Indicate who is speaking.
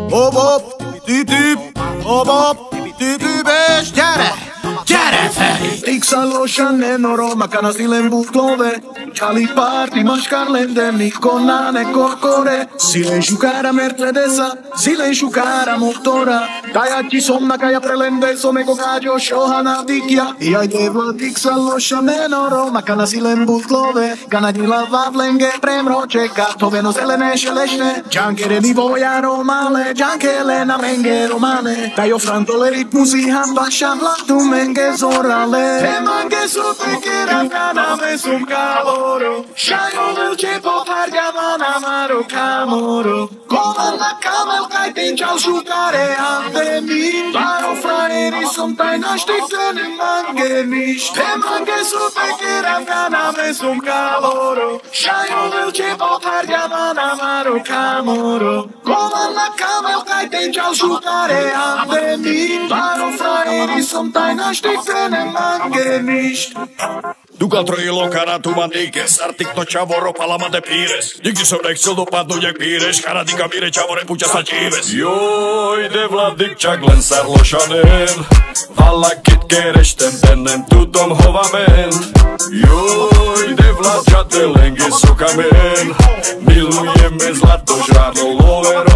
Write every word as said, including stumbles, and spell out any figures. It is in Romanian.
Speaker 1: Hop hop, tip tip, hop hop, tip tip ești, gyere, gyere Feri!
Speaker 2: X-alošane Roma kana stilem buklove Čali party maškarlende Nikonane korkore Silen šukara Mercedesa Silen šukara motora Kaja ti somna kaja prelende Someko kađo šohana dikja I ajde vlad X-alošane Roma kana stilem buklove Kana dila vavlenge premročeka Toveno zelene šelešne Džankere nivoja romale Džankele na menge romane Tajo frantole ritmusi hambasha vladu menge zorale Te mange supe kirafana me sum caloro Shayo velce popargavana maro camoro Coman la camel kai tinčal šukare ande mi Varo frajeri som taj naštiktene mange miš Te mange supe kirafana me sum caloro Shayo velce popargavana maro camoro Coman la camel kai tinčal šukare ande mi Varo frajeri som taj naštiktene mange miš
Speaker 3: Dugal trojilo karatu mám nikes, Artik to čavoro palamade píres. Nikdy som nechcel dopadnúť jak píreš, Karadika mire čavore puťa sa tíves. Joj, de vladik čak len sarlošanen, Vala kitkeres tempenem tutom hovamen. Joj, de vlad čate lenge sokamen, Milujeme zlato žrádlo lover